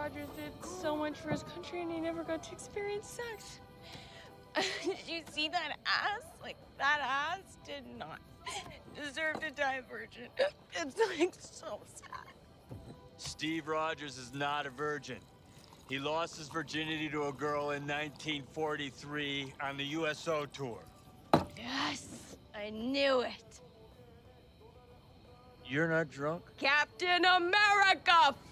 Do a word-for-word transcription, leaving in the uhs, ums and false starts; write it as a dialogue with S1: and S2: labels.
S1: Rogers did so much for his country and he never got to experience sex. Did you see that ass? Like, that ass did not deserve to die a virgin. It's like so sad.
S2: Steve Rogers is not a virgin. He lost his virginity to a girl in nineteen forty-three on the U S O tour.
S1: Yes, I knew it.
S2: You're not drunk?
S1: Captain America